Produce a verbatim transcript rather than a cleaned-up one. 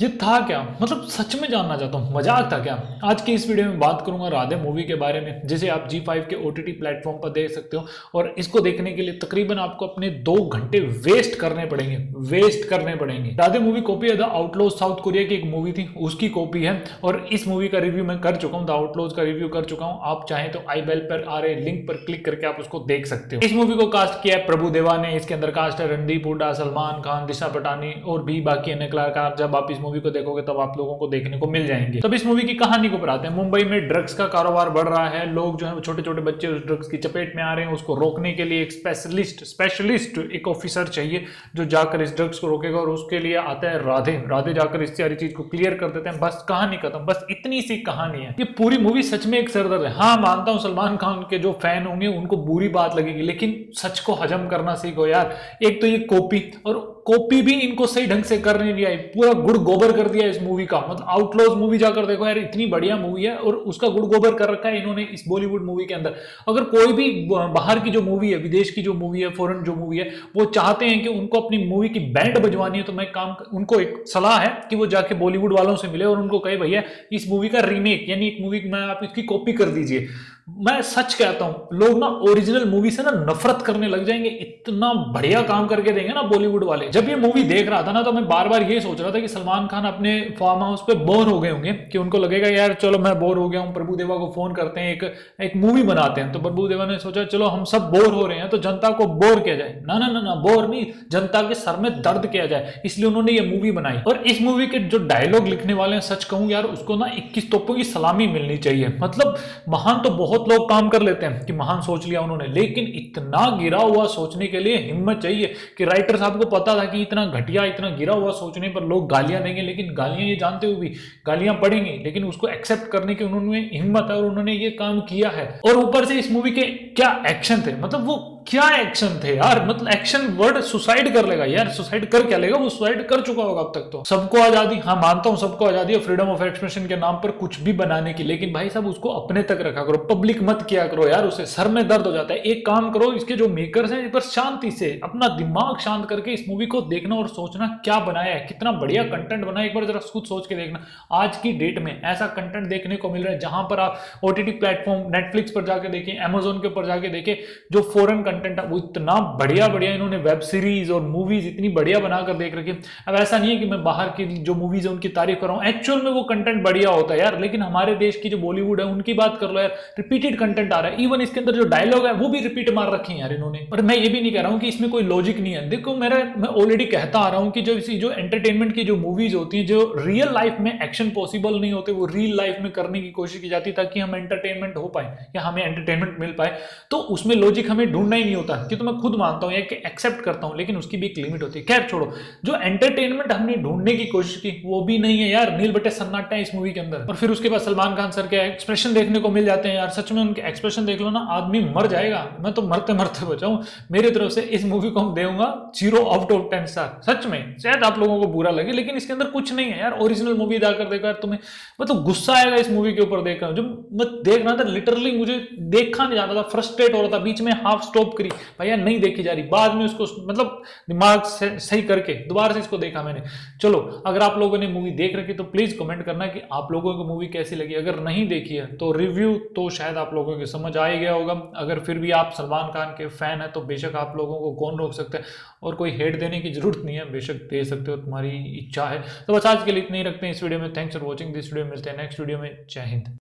ये था क्या? मतलब सच में जानना चाहता हूँ, मजाक था क्या? आज की इस वीडियो में बात करूंगा राधे मूवी के बारे में, जिसे आप जी फाइव के ओटीटी प्लेटफॉर्म पर देख सकते हो। और इसको देखने के लिए तकरीबन आपको अपने दो घंटे वेस्ट करने पड़ेंगे वेस्ट करने पड़ेंगे राधे मूवी कॉपी है द आउटलॉज, साउथ कोरिया की एक मूवी थी, उसकी कॉपी है। और इस मूवी का रिव्यू मैं कर चुका हूँ, द आउटलॉज का रिव्यू कर चुका हूँ। आप चाहें तो आई बेल पर आ रहे लिंक पर क्लिक करके आप उसको देख सकते हो। इस मूवी को कास्ट किया है प्रभु देवा ने। इसके अंदर कास्ट है रणदीप हुड्डा, सलमान खान, दिशा पटानी और भी बाकी अन्य कलाकार। जब आप इस मूवी को देखोगे तब आप लोगों को देखने को मिल जाएंगे। तब इस मूवी की कहानी को बताते हैं। मुंबई में ड्रग्स का कारोबार बढ़ रहा है। लोग जो है छोटे छोटे बच्चे उस ड्रग्स की चपेट में आ रहे हैं। उसको रोकने के लिए एक स्पेशलिस्ट स्पेशलिस्ट एक ऑफिसर चाहिए जो जाकर इस ड्रग्स को रोकेगा। और उसके लिए आता है राधे। राधे जाकर इस सारी चीज को क्लियर कर देते हैं। बस कहानी खत्म, बस इतनी सी कहानी है। ये पूरी मूवी सच में एक सरदर्द है। हाँ, मानता हूं सलमान खान के जो फैन होंगे उनको बुरी बात लगेगी, लेकिन सच को हजम करना सीखो यार। एक तो ये कॉपी, और कॉपी भी इनको सही ढंग से करने नहीं आई। पूरा गुड़ गोबर कर दिया इस मूवी का। मतलब आउटलॉज मूवी जाकर देखो यार, इतनी बढ़िया मूवी है और उसका गुड़ गोबर कर रखा है इन्होंने इस बॉलीवुड मूवी के अंदर। अगर कोई भी बाहर की जो मूवी है, विदेश की जो मूवी है, फॉरेन जो मूवी है, वो चाहते हैं कि उनको अपनी मूवी की बैंड बजवानी है, तो मैं काम उनको एक सलाह है कि वो जाके बॉलीवुड वालों से मिले और उनको कहे भैया इस मूवी का रीमेक यानी एक मूवी में आप इसकी कॉपी कर दीजिए। मैं सच कहता हूं, लोग ना ओरिजिनल मूवी से ना नफरत करने लग जाएंगे। इतना बढ़िया काम करके देंगे ना बॉलीवुड वाले। जब ये मूवी देख रहा था ना, तो मैं बार बार ये सोच रहा था कि सलमान खान अपने फार्म हाउस पे बोर हो गए होंगे, कि उनको लगेगा यार चलो मैं बोर हो गया हूं, प्रभु देवा को फोन करते हैं, एक एक मूवी बनाते हैं। तो प्रभु देवा ने सोचा चलो हम सब बोर हो रहे हैं तो जनता को बोर किया जाए। ना ना ना ना, बोर नहीं, जनता के सर में दर्द किया जाए, इसलिए उन्होंने ये मूवी बनाई। और इस मूवी के जो डायलॉग लिखने वाले हैं, सच कहूं यार, उसको ना इक्कीस तोपों की सलामी मिलनी चाहिए। मतलब महान तो बहुत लोग काम कर लेते हैं कि महान सोच लिया उन्होंने, लेकिन इतना गिरा हुआ सोचने के लिए हिम्मत चाहिए। कि राइटर साहब को पता था कि इतना घटिया, इतना गिरा हुआ सोचने पर लोग गालियां देंगे, लेकिन गालियां ये जानते हुए भी गालियां पड़ेंगी, लेकिन उसको एक्सेप्ट करने की उन्होंने हिम्मत है और उन्होंने ये काम किया है। और ऊपर से इस मूवी के क्या एक्शन थे, मतलब वो क्या एक्शन थे यार। मतलब एक्शन वर्ड सुसाइड कर लेगा यार, सुसाइड कर क्या लेगा, वो सुसाइड कर चुका होगा अब तक तो। सबको आजादी, हाँ मानता हूं सबको आजादी है फ्रीडम ऑफ एक्सप्रेशन के नाम पर कुछ भी बनाने की, लेकिन भाई साहब उसको अपने तक रखा करो, पब्लिक मत किया करो यार, उससे सर में दर्द हो जाता है। एक काम करो, इसके जो मेकर्स हैं, बस शांति से अपना दिमाग शांत करके इस मूवी को देखना और सोचना क्या बनाया है, कितना बढ़िया कंटेंट बनाया। एक बार जरा खुद सोच के देखना। आज की डेट में ऐसा कंटेंट देखने को मिल रहा है जहां पर आप ओटीटी प्लेटफॉर्म नेटफ्लिक्स पर जाके देखें, अमेजोन के ऊपर जाके देखें, जो फॉरेन कंटेंट है वो इतना बढ़िया बढ़िया इन्होंने वेब सीरीज और मूवीज इतनी बढ़िया बनाकर देख रखी है। अब ऐसा नहीं है कि मैं बाहर की जो मूवीज है उनकी तारीफ कर रहा हूं, एक्चुअल में वो कंटेंट बढ़िया होता है यार, लेकिन हमारे देश की जो बॉलीवुड है उनकी बात कर लो यार, रिपीटेड कंटेंट आ रहा है। इवन इसके अंदर जो डायलॉग है वो भी रिपीट मार रखे हैं यार इन्होंने। और मैं ये भी नहीं कह रहा हूं कि इसमें कोई लॉजिक नहीं है। देखो मेरा मैं ऑलरेडी कहता आ रहा हूं कि जो इसी जो एंटरटेनमेंट की जो मूवीज होती हैं, जो रियल लाइफ में एक्शन पॉसिबल नहीं होते, वो रियल लाइफ में करने की कोशिश की जाती है ताकि हम एंटरटेनमेंट हो पाए या हमें एंटरटेनमेंट मिल पाए। तो उसमें लॉजिक हमें ढूंढना ही नहीं होता, कि तो मैं खुद मानता हूं या कि एक्सेप्ट करता हूं, लेकिन उसकी भी एक लिमिट होती है। खैर छोड़ो, जो एंटरटेनमेंट हमने ढूंढने की कोशिश की वो भी नहीं है यार। नील बटे सन्नाटा है इस मूवी के अंदर। और फिर उसके बाद सलमान खान सर के एक्सप्रेशन देखने को मिल जाते हैं यार। सच में उनके एक्सप्रेशन देख लो ना, आदमी मर जाएगा। मैं तो मरते मरते बचाऊं। मेरी तरफ से इस मूवी को हम देऊंगा zero out of ten star. सच में शायद आप लोगों को बुरा लगे, लेकिन इसके अंदर कुछ नहीं है यार। ओरिजिनल मूवी जाकर देखो यार, तुम्हें मतलब गुस्सा आएगा इस मूवी के ऊपर देखकर। जो मैं देख रहा था लिटरली मुझे देखा नहीं जाता था, फ्रस्ट्रेट हो रहा था, बीच में हाफ स्टॉप करी भैया नहीं देखी जा रही। बाद में उसको मतलब दिमाग से सही करके दोबारा से इसको देखा मैंने। चलो, अगर आप लोगों ने मूवी देख रखी तो प्लीज कमेंट करना कि आप लोगों को मूवी कैसी लगी। अगर नहीं देखी है तो रिव्यू तो शायद आप लोगों को समझ आ ही गया होगा। अगर फिर भी आप सलमान खान के फैन है तो बेशक आप लोगों को कौन रोक सकता है, और कोई हेट देने की जरूरत नहीं है, बेशक दे सकते हो, तुम्हारी इच्छा है। तो बस आज के लिए इतना ही रखते हैं इस वीडियो में। Thanks for watching this video. मिलते हैं नेक्स्ट वीडियो में। जय हिंद।